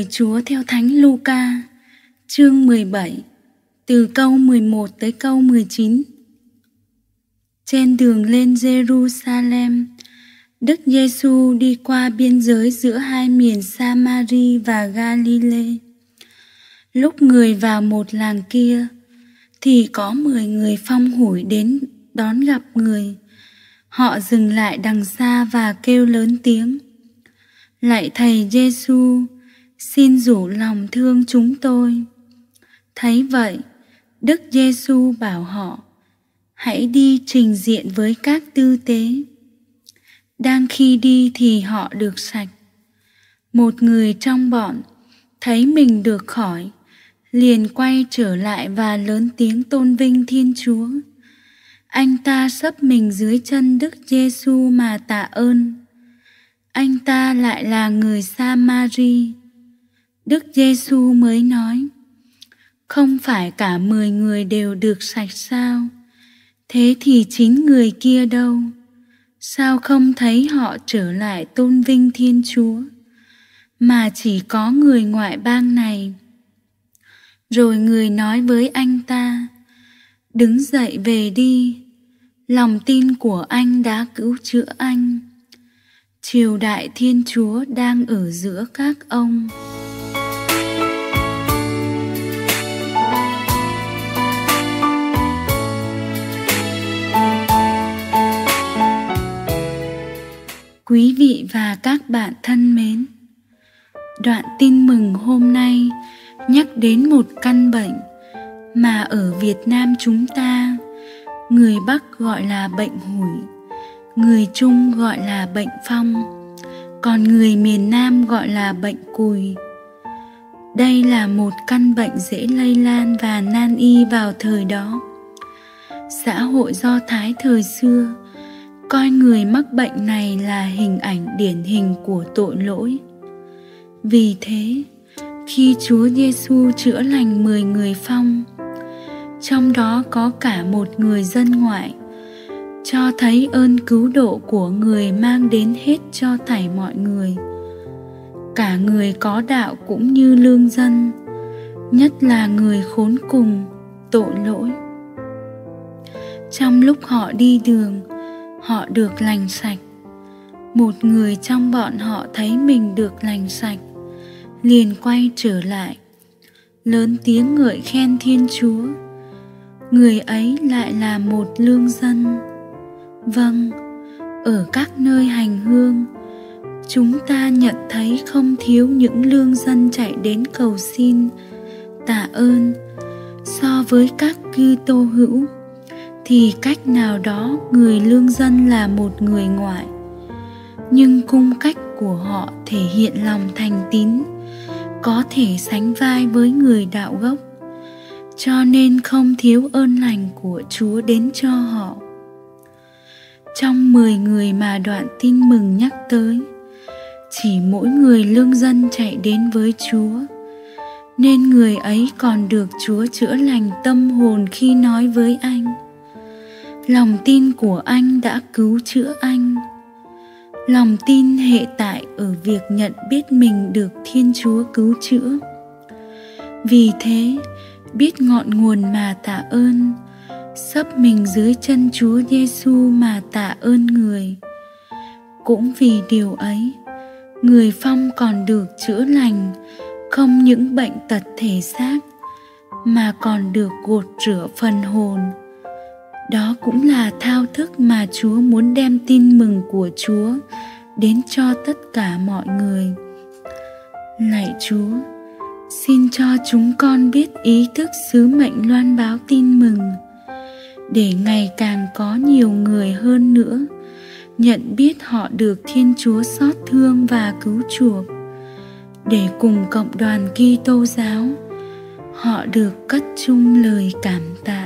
Lời Chúa theo Thánh Luca, chương 17, từ câu 11 tới câu 19. Trên đường lên Jerusalem, Đức Giêsu đi qua biên giới giữa hai miền Sa-ma-ri và Ga-li-lê. Lúc người vào một làng kia, thì có 10 người phong hủi đến đón gặp người. Họ dừng lại đằng xa và kêu lớn tiếng: Lạy Thầy Giêsu, xin rủ lòng thương chúng tôi. Thấy vậy, Đức Giêsu bảo họ: hãy đi trình diện với các tư tế. Đang khi đi thì họ được sạch. Một người trong bọn thấy mình được khỏi, liền quay trở lại và lớn tiếng tôn vinh Thiên Chúa. Anh ta xấp mình dưới chân Đức Giêsu mà tạ ơn. Anh ta lại là người Sa-ma-ri. Đức Giêsu mới nói: không phải cả 10 người đều được sạch sao? Thế thì 9 người kia đâu? Sao không thấy họ trở lại tôn vinh Thiên Chúa, mà chỉ có người ngoại bang này? Rồi người nói với anh ta: đứng dậy về đi, lòng tin của anh đã cứu chữa anh. Triều đại Thiên Chúa đang ở giữa các ông. Quý vị và các bạn thân mến, đoạn tin mừng hôm nay nhắc đến một căn bệnh mà ở Việt Nam chúng ta, người Bắc gọi là bệnh hủi, người Trung gọi là bệnh phong, còn người miền Nam gọi là bệnh cùi. Đây là một căn bệnh dễ lây lan và nan y vào thời đó. Xã hội Do Thái thời xưa coi người mắc bệnh này là hình ảnh điển hình của tội lỗi. Vì thế, khi Chúa Giêsu chữa lành 10 người phong, trong đó có cả một người dân ngoại, cho thấy ơn cứu độ của người mang đến hết cho thảy mọi người, cả người có đạo cũng như lương dân, nhất là người khốn cùng, tội lỗi. Trong lúc họ đi đường, họ được lành sạch. Một người trong bọn họ thấy mình được lành sạch, liền quay trở lại, lớn tiếng ngợi khen Thiên Chúa. Người ấy lại là một lương dân. Vâng, ở các nơi hành hương, chúng ta nhận thấy không thiếu những lương dân chạy đến cầu xin, tạ ơn. So với các Kitô hữu, thì cách nào đó người lương dân là một người ngoại, nhưng cung cách của họ thể hiện lòng thành tín, có thể sánh vai với người đạo gốc, cho nên không thiếu ơn lành của Chúa đến cho họ. Trong 10 người mà đoạn tin mừng nhắc tới, chỉ mỗi người lương dân chạy đến với Chúa, nên người ấy còn được Chúa chữa lành tâm hồn khi nói với anh: lòng tin của anh đã cứu chữa anh. Lòng tin hệ tại ở việc nhận biết mình được Thiên Chúa cứu chữa. Vì thế, biết ngọn nguồn mà tạ ơn, xấp mình dưới chân Chúa Giêsu mà tạ ơn người. Cũng vì điều ấy, người phong còn được chữa lành, không những bệnh tật thể xác, mà còn được gột rửa phần hồn. Đó cũng là thao thức mà Chúa muốn đem tin mừng của Chúa đến cho tất cả mọi người. Lạy Chúa, xin cho chúng con biết ý thức sứ mệnh loan báo tin mừng, để ngày càng có nhiều người hơn nữa nhận biết họ được Thiên Chúa xót thương và cứu chuộc, để cùng cộng đoàn Kitô giáo họ được cất chung lời cảm tạ.